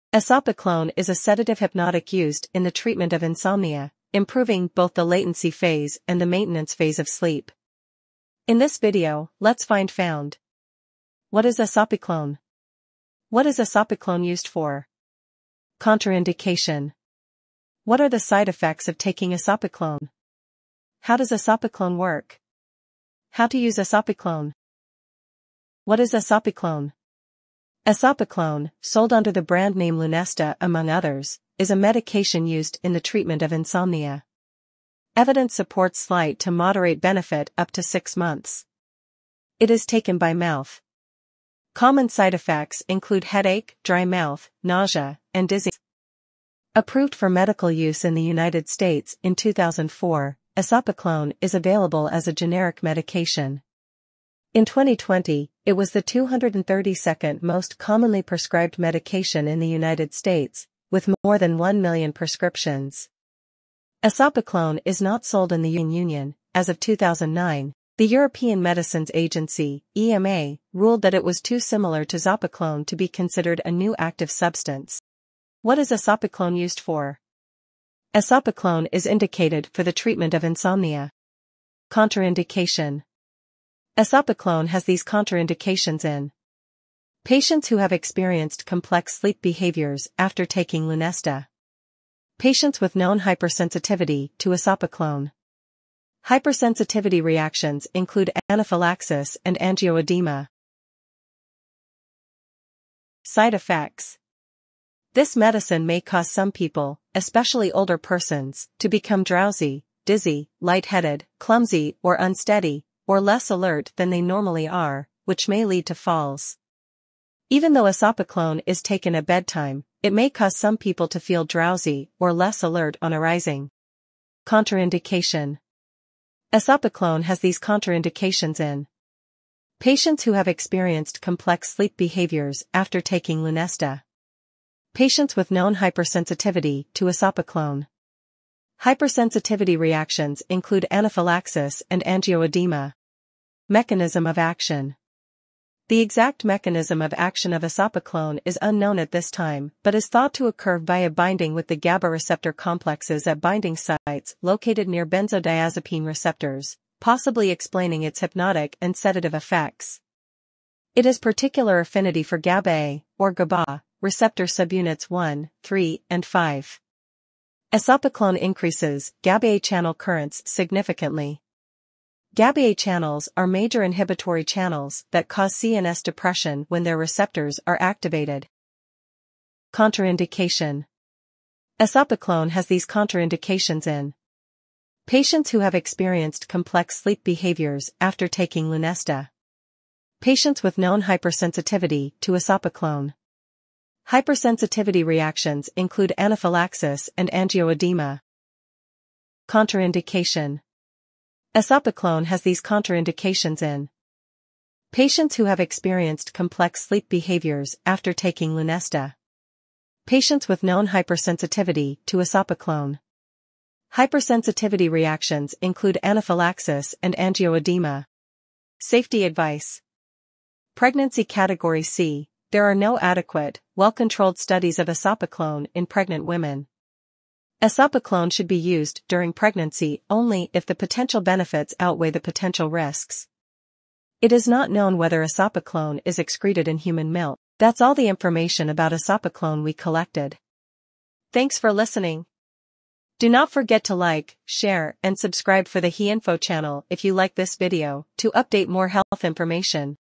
Eszopiclone is a sedative hypnotic used in the treatment of insomnia, improving both the latency phase and the maintenance phase of sleep. In this video, let's found. What is eszopiclone? What is eszopiclone used for? Contraindication. What are the side effects of taking eszopiclone? How does eszopiclone work? How to use eszopiclone? What is eszopiclone? Eszopiclone, sold under the brand name Lunesta among others, is a medication used in the treatment of insomnia. Evidence supports slight to moderate benefit up to 6 months. It is taken by mouth. Common side effects include headache, dry mouth, nausea, and dizziness. Approved for medical use in the United States in 2004, eszopiclone is available as a generic medication. In 2020, it was the 232nd most commonly prescribed medication in the United States, with more than 1 million prescriptions. Eszopiclone is not sold in the European Union. As of 2009, the European Medicines Agency, EMA, ruled that it was too similar to zopiclone to be considered a new active substance. What is eszopiclone used for? Eszopiclone is indicated for the treatment of insomnia. Contraindication. Eszopiclone has these contraindications in patients who have experienced complex sleep behaviors after taking Lunesta. Patients with known hypersensitivity to eszopiclone. Hypersensitivity reactions include anaphylaxis and angioedema. Side effects. This medicine may cause some people, especially older persons, to become drowsy, dizzy, lightheaded, clumsy or unsteady, or less alert than they normally are, which may lead to falls. Even though eszopiclone is taken at bedtime, it may cause some people to feel drowsy or less alert on arising. Contraindication. Eszopiclone has these contraindications in patients who have experienced complex sleep behaviors after taking Lunesta. Patients with known hypersensitivity to eszopiclone. Hypersensitivity reactions include anaphylaxis and angioedema. Mechanism of action. The exact mechanism of action of eszopiclone is unknown at this time, but is thought to occur via binding with the GABA receptor complexes at binding sites located near benzodiazepine receptors, possibly explaining its hypnotic and sedative effects. It has particular affinity for GABA, or GABA, receptor subunits 1, 3, and 5. Eszopiclone increases GABA channel currents significantly. GABA channels are major inhibitory channels that cause CNS depression when their receptors are activated. Contraindication. Eszopiclone has these contraindications in patients who have experienced complex sleep behaviors after taking Lunesta. Patients with known hypersensitivity to eszopiclone. Hypersensitivity reactions include anaphylaxis and angioedema. Contraindication. Eszopiclone has these contraindications in patients who have experienced complex sleep behaviors after taking Lunesta. Patients with known hypersensitivity to eszopiclone. Hypersensitivity reactions include anaphylaxis and angioedema. Safety advice. Pregnancy Category C. There are no adequate, well-controlled studies of eszopiclone in pregnant women. Eszopiclone should be used during pregnancy only if the potential benefits outweigh the potential risks. It is not known whether eszopiclone is excreted in human milk. That's all the information about eszopiclone we collected. Thanks for listening. Do not forget to like, share, and subscribe for the HeInfo channel if you like this video to update more health information.